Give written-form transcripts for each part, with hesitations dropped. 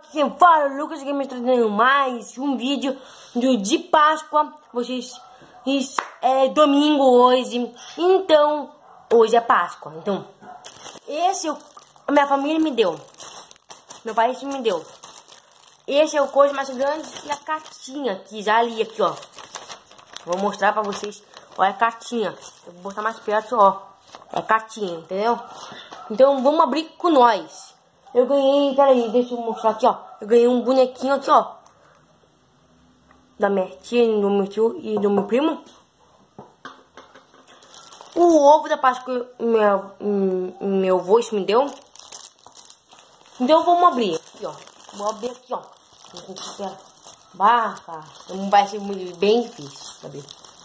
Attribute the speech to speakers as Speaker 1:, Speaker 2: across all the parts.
Speaker 1: quem fala, Lucas Games, trazendo mais um vídeo de Páscoa. É domingo hoje, então hoje é Páscoa. Então esse a minha família me deu, meu pai me deu. Esse é o coisa mais grande e a cartinha que já ali aqui, ó. Vou mostrar pra vocês. Olha a cartinha. Eu vou botar mais perto, ó. É cartinha, entendeu? Então vamos abrir com nós. Eu ganhei, peraí, deixa eu mostrar aqui, ó. Eu ganhei um bonequinho aqui, ó. Da minha tia, do meu tio e do meu primo. O ovo da Páscoa meu avô me deu. Então vamos abrir aqui, ó. Vou abrir aqui, ó. Barra. Não vai ser bem difícil, sabe?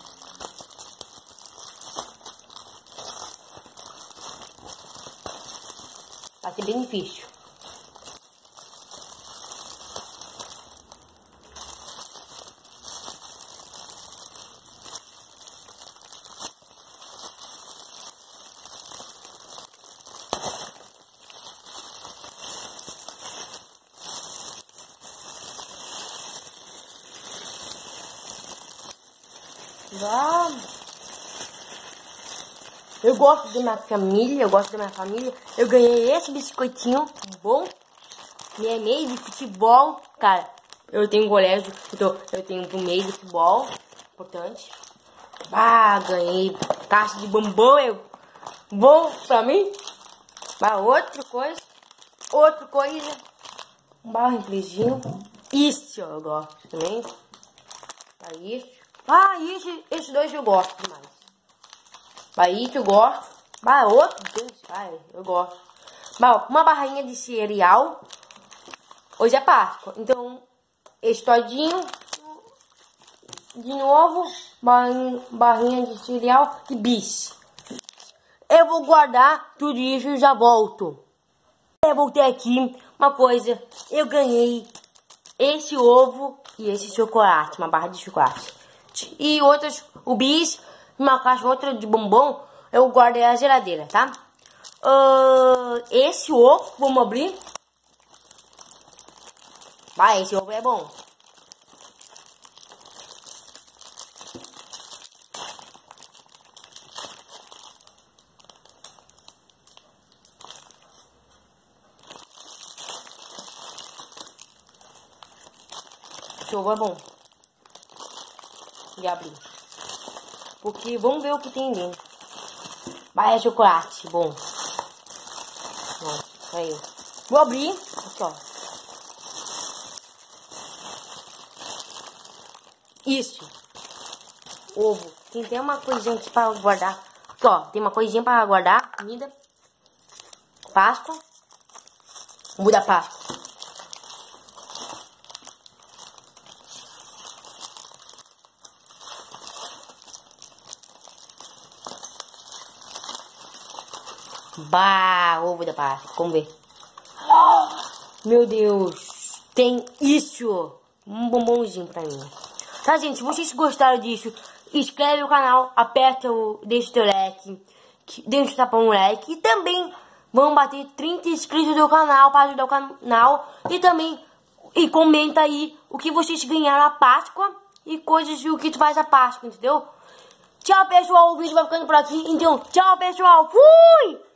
Speaker 1: Vai ser bem difícil. Eu gosto da minha família, Eu ganhei esse biscoitinho bom. Minha meia de futebol, cara. Eu tenho colégio, então eu tenho um meio de futebol, importante. Ganhei caixa de bombom, bom pra mim. Outra coisa. Um refrizinho. Isso eu gosto também. Esses dois eu gosto demais. Isso eu gosto. Eu gosto. Uma barrinha de cereal. Hoje é Páscoa. Então, esse todinho. De novo. Barrinha de cereal e bis. Eu vou guardar tudo isso e já volto. Eu voltei aqui. Uma coisa. Eu ganhei esse ovo e esse chocolate. Uma barra de chocolate. E outras, o bis, uma caixa, outra de bombom, eu guardei na geladeira, tá? Esse ovo, vamos abrir. Esse ovo é bom. Esse ovo é bom. De abrir. Porque vamos ver o que tem dentro. É chocolate, bom. Aí. Vou abrir. Aqui, ó. Isso. Ovo. Tem até uma coisinha aqui para guardar. Aqui, ó. Tem uma coisinha para guardar. Comida. Páscoa. Ovo da Páscoa. Ovo da Páscoa. Vamos ver. Meu Deus. Tem isso. Um bombonzinho pra mim. Tá, gente? Se vocês gostaram disso, inscreve o canal. Deixa o teu like. Deixa o tapão no like. E também vamos bater 30 inscritos do canal para ajudar o canal. E também comenta aí o que vocês ganharam a Páscoa. E coisas o que tu faz a Páscoa, entendeu? Tchau, pessoal. O vídeo vai ficando por aqui. Então, tchau, pessoal. Fui!